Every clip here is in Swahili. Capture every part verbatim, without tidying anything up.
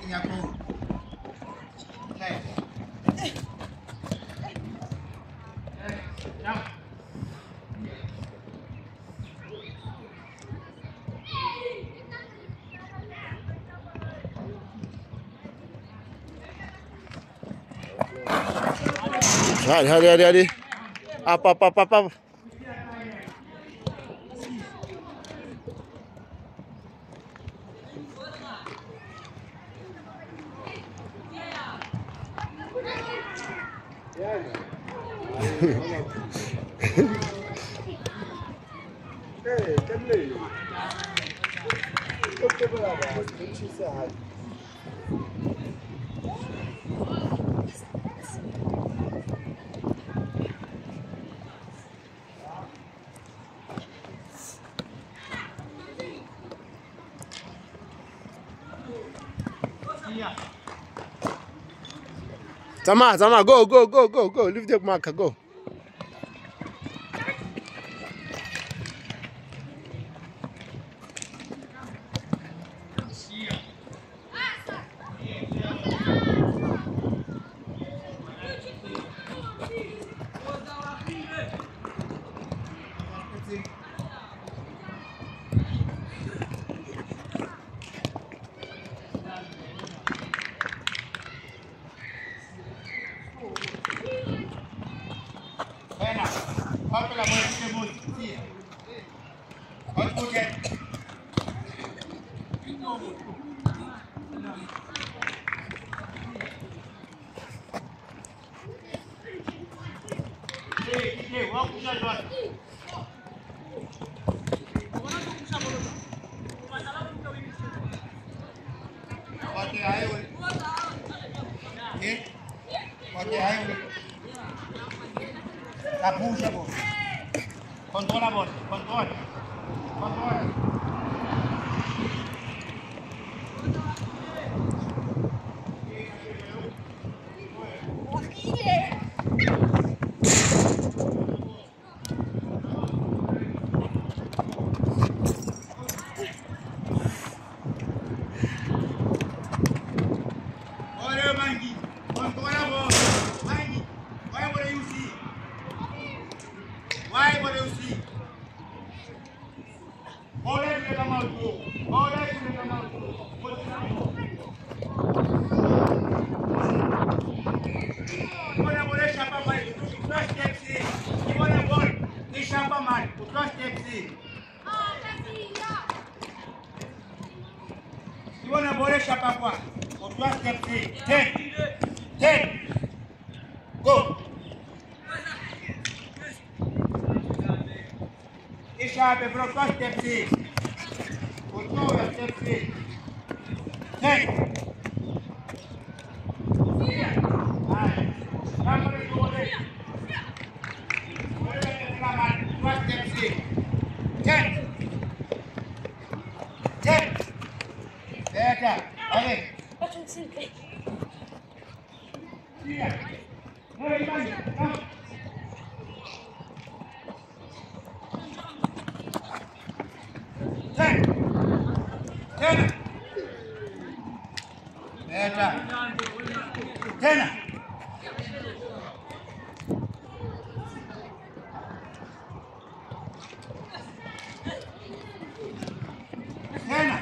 Hadi hadi hadi hadi. Up up up up up. Tama, Tama, go, go, go, go, go. Leave the marker, go. Control la bola, control, control. Ishabe bro, first step C. Control step C. Ten. First step C. Ten. Ten. Better. Okay. Tena. Tena.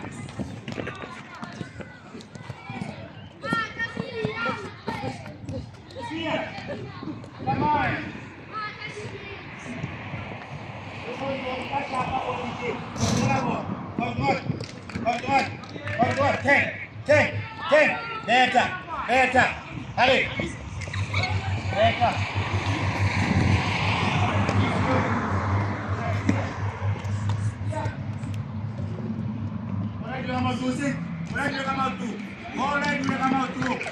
Sia. Come on. Control. Control. Control. Ten. Ten. Ten. Better. Better. Hurry. Better. Alright, you come out to six. Alright, you come out to. Alright, you come out to.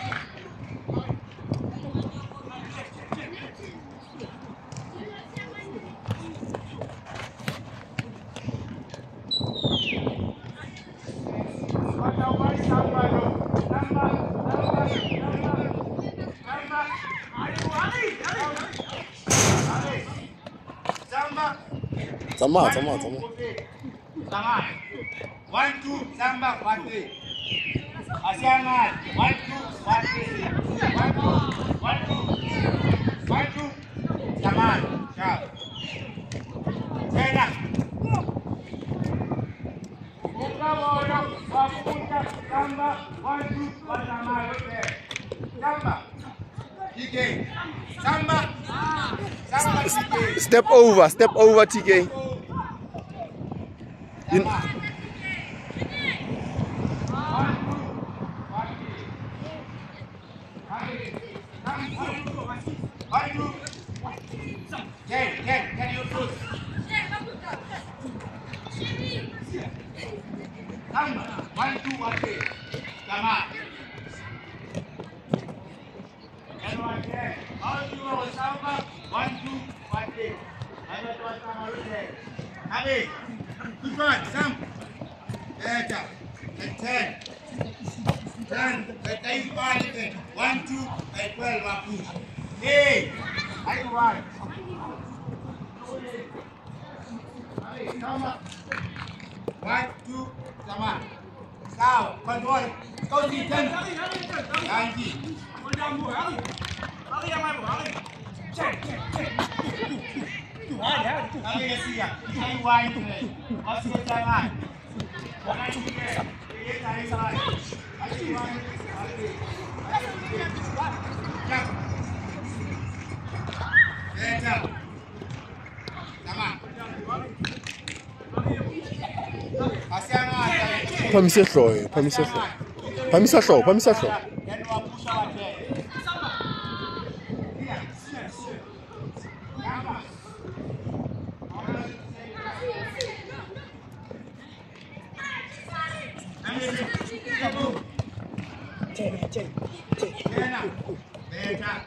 Sama, sama, sama. Sama. One, two, samba, one, three. Asiangan. One, two, one, three. One, two, one, two. One, two. Zaman. Sharp. Enak. Buka bodoh. Buka tambah. One, two, one, sama. Tambah. Tiga. Tambah. Tambah tiga. Step over, step over, T K. You, Ken, Ken, can you push? Come, one, two, one, three. Come on. And one, Ken. How do you want to one, two, one, three. I got one time already. Abi, good one, Sam. Better. And ten. Ten. Let them find it. One, two, and twelve. One, push. Hey, I want. Come on. One, two, come on. Now, control. Go to ten. Ninety. Hari ya siap. Hari wine ni. Masih jangan. Jangan juga. Dia cari salah. Hari wine. Jap. Eh jap. Sama. Asiangan. Permisa show, permisa show. Permisa show, permisa show. Dan dua pusat aja. Cek, cek, cek. Enak. Enak.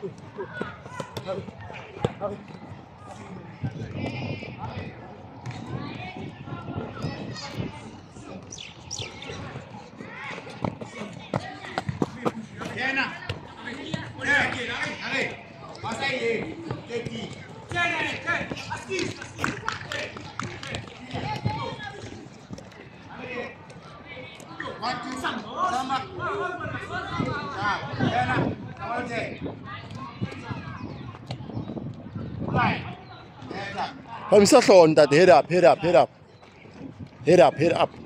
Enak. Lagi, lagi. Masa ini. Lagi. Jangan, jangan. Aski, aski. Waktu sama. Nah, enak. Awal cek. Mulai. Enak. Permisa show, that head up, head up, head up. Head up, head up.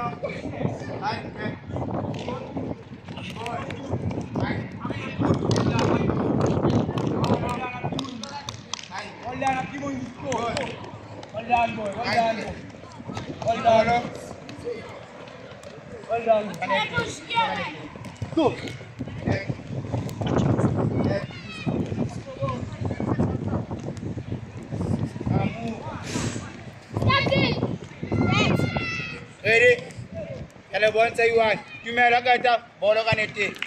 Well done, boy. Well done. Well done. Well done. Go. Ready? Hello, one say one. You may have got up. Ball on it.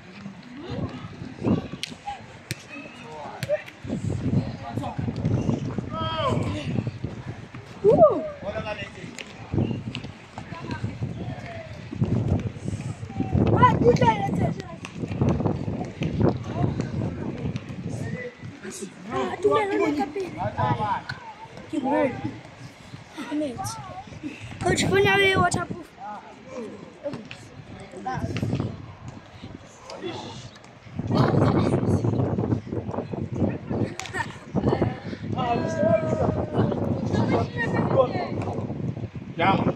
Coach, põe aí outra por Jump.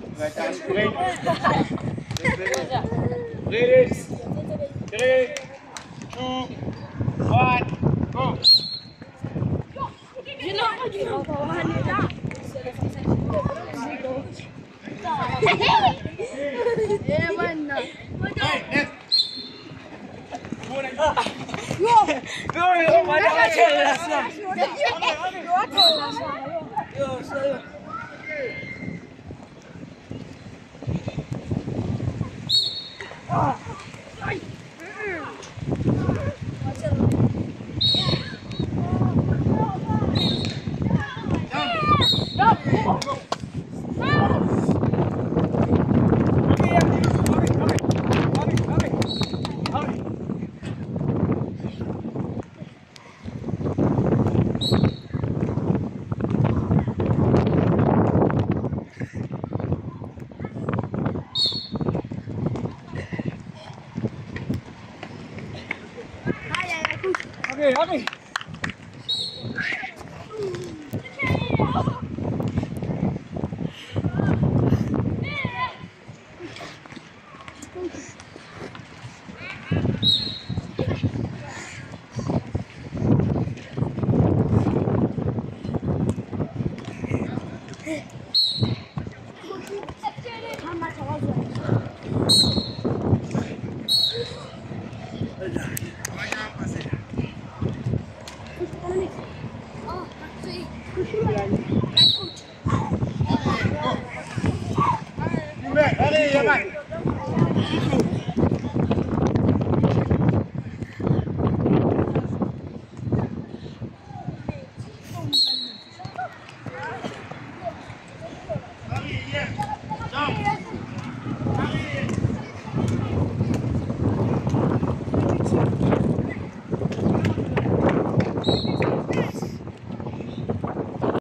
Ready? Three, two, one, go. You know what you know? Yeah, man. Hey, Okay, okay. Allez, Yaman.